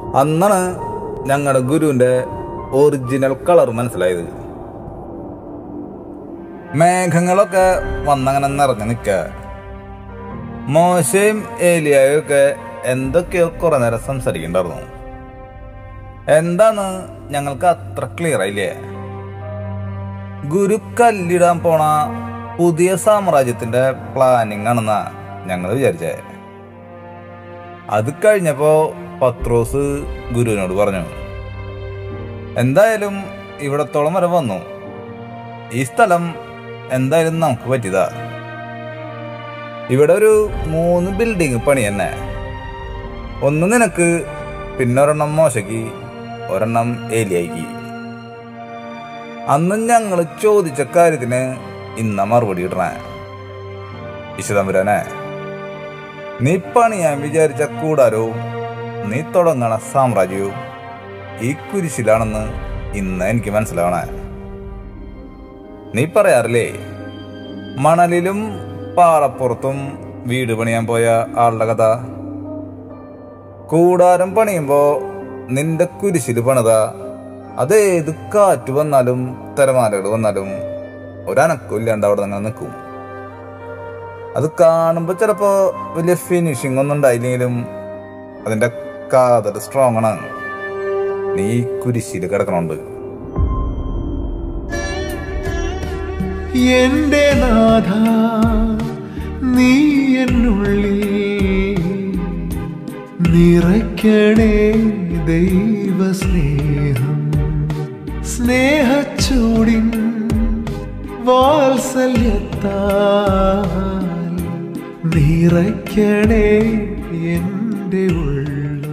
അന്നാണ് ഞങ്ങളുടെ ഗുരുവിൻ്റെ ഒറിജിനൽ കളർ മനസ്സിലായത്. മേഘങ്ങളൊക്കെ വന്നങ്ങനെ നിറഞ്ഞു നിൽക്കുക. മോശയും ഏലിയായും ഒക്കെ എന്തൊക്കെയോ കുറെ നേരം സംസാരിക്കണ്ടായിരുന്നു. എന്താന്ന് ഞങ്ങൾക്ക് അത്ര ക്ലിയർ ആയില്ലേ. ഗുരു കല്ലിടാൻ പോണ പുതിയ സാമ്രാജ്യത്തിന്റെ പ്ലാനിങ് ആണെന്നാ ഞങ്ങൾ വിചാരിച്ചേ. അത് കഴിഞ്ഞപ്പോ പത്രോസ് ഗുരുവിനോട് പറഞ്ഞു, എന്തായാലും ഇവിടത്തോളം വരെ വന്നു. ഈ സ്ഥലം എന്തായാലും നമുക്ക് പറ്റിയതാ. ഇവിടെ ഒരു 3 ബിൽഡിങ് പണി തന്നെ. ഒന്ന് നിനക്ക്, പിന്നെ ഒരെണ്ണം മോശയ്ക്ക്, ഒരെണ്ണം ഏലിയായിക്ക്. അന്ന് ഞങ്ങൾ ചോദിച്ച കാര്യത്തിന് ഇന്ന മറുപടി ഇടണേ. വിശുദ്ധമ്പുരാനെ, നീ പണിയാൻ വിചാരിച്ച കൂടാരവും നീ തുടങ്ങണ സാമ്രാജ്യവും ഈ കുരിശിലാണെന്ന് ഇന്ന് എനിക്ക് മനസ്സിലാവണേ. നീ പറയാറില്ലേ, മണലിലും പാറപ്പുറത്തും വീട് പണിയാൻ പോയ ആളുടെ കഥ. കൂടാരം പണിയുമ്പോ നിന്റെ കുരിശിൽ പണിത അതേത് കാറ്റ് വന്നാലും തിരമാലകൾ വന്നാലും ഒരനക്കം ഇല്ലാണ്ട് അവിടെ തന്നെ നിൽക്കും. അത് കാണുമ്പോൾ ചിലപ്പോൾ വലിയ ഫിനിഷിംഗ് ഒന്നും ഉണ്ടായില്ലെങ്കിലും അതിൻ്റെ കാതൽ സ്ട്രോങ് ആണ്. നീ കുരിശിൽ കിടക്കണുണ്ട്. എന്റെ നാഥ, നീ എന്നുള്ളിൽ നിറയ്ക്കണേ ദൈവസ്നേഹം. സ്നേഹച്ചൂടിൻ വാത്സല്യത്താൽ നിറയ്ക്കണേ എൻ്റെ ഉള്ളം.